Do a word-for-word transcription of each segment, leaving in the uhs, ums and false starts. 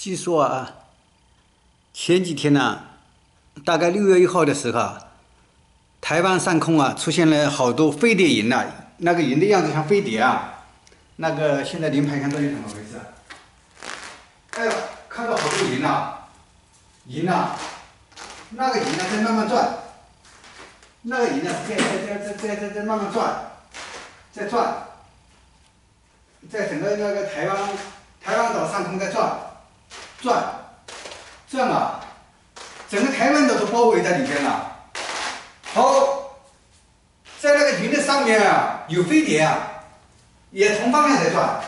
据说啊，前几天呢、大概六月一号的时候啊，台湾上空啊出现了好多飞碟云呐、那个云的样子像飞碟啊。那个现在临盘看到底怎么回事、啊？哎呦，看到好多云呐、啊，云呐、啊，那个云呢在慢慢转，那个云呢在在在在在在慢慢转，在转，在整个那个台湾台湾岛上空在转。转，转啊，整个台湾岛都包围在里边了。好，在那个云的上面啊，有飞碟啊，也同方向在转，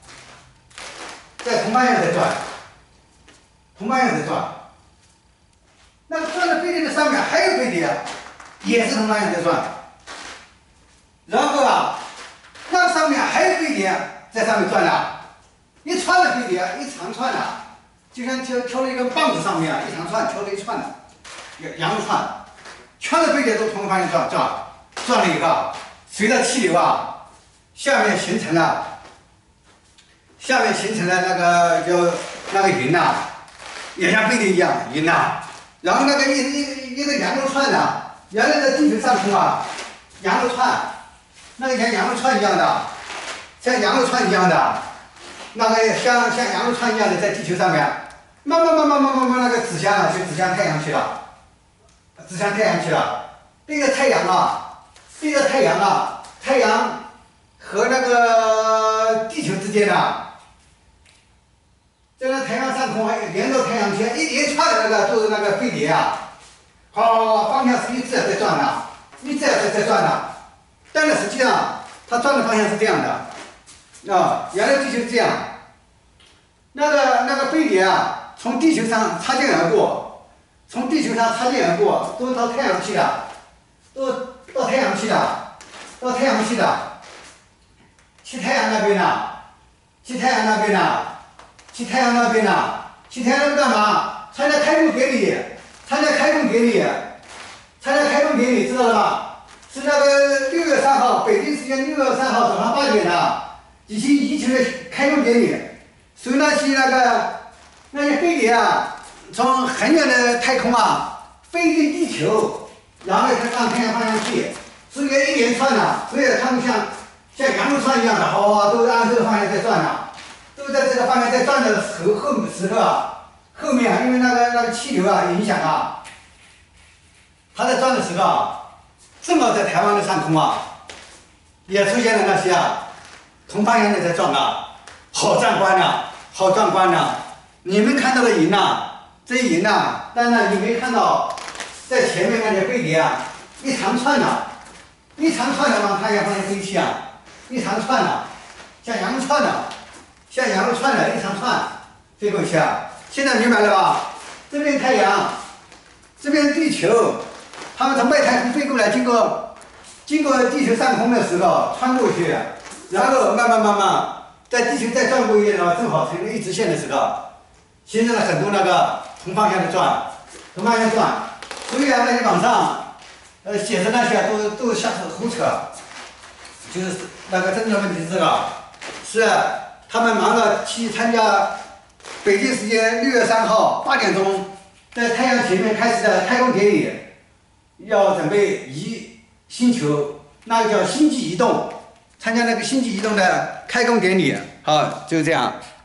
在同方向在转，同方向在转。那个转的飞碟的上面还有飞碟啊，也是同方向在转。然后啊，那个上面还有飞碟在上面转呢，一串的飞碟，一长串的。就像挑挑了一根棒子上面啊，一长串挑了一串的，羊肉串，全的飞碟都同方向转转，转了一个，随着气流啊，下面形成了，下面形成了那个叫那个云呐、啊，也像飞碟一样云呐、啊，然后那个一一一个羊肉串呢，原来在地球上空啊，羊肉串，那个像羊肉串一样的，像羊肉串一样的。那个像像羊肉串一样的在地球上面，慢慢慢慢慢慢慢那个指向啊，就指向太阳去了，指向太阳去了。对着太阳啊，对着太阳啊，太阳和那个地球之间呢、啊，在那太阳上空还连到太阳圈一连串的那个都是那个飞碟啊，好方向是一直在转的，一直在在转的，但是实际上它转的方向是这样的。啊，原来地球是这样，那个那个飞碟啊，从地球上擦肩而过，从地球上擦肩而过，都到太阳去了，都到太阳去了，到太阳去了，去太阳那边呢，去太阳那边呢，去太阳那边呢，去太阳那边干嘛？参加开幕典礼，参加开幕典礼，参加开幕典礼，知道了吧？是那个六月三号，北京时间六月三号早上八点的。以及一起的开幕典礼，所以那些那个那些飞碟啊，从很远的太空啊飞进地球，然后它上太阳方向去，所以一连串的，所以它们像像羊肉串一样的，好，都是按这个方向在转的，都在这个方向在转的时候后时刻啊，后面啊，因为那个那个气流啊影响啊，它在转的时候啊，正好在台湾的上空啊，也出现了那些啊。同方向的在转啊，好壮观呐，好壮观呐！你们看到的云呐，这些云呐，当然你没看到在前面那些飞碟啊，一长串的，一长串的往太阳方向飞去啊，一长串的，像羊肉串的，像羊肉串的一长串飞过去啊。现在明白了吧？这边太阳，这边地球，他们从外太空飞过来，经过经过地球上空的时候穿过去。然后慢慢慢慢，在地球再转过一遍的话，正好成了一直线的时候，形成了很多那个同方向的转，同方向转。所以啊，那些网上呃写的那些都都瞎扯胡扯，就是那个真正的问题是这个，是他们忙着去参加北京时间六月三号八点钟在太阳前面开始的太空典礼，要准备移星球，那个叫星际移动。参加那个星际移动的开工典礼，好，就是这样。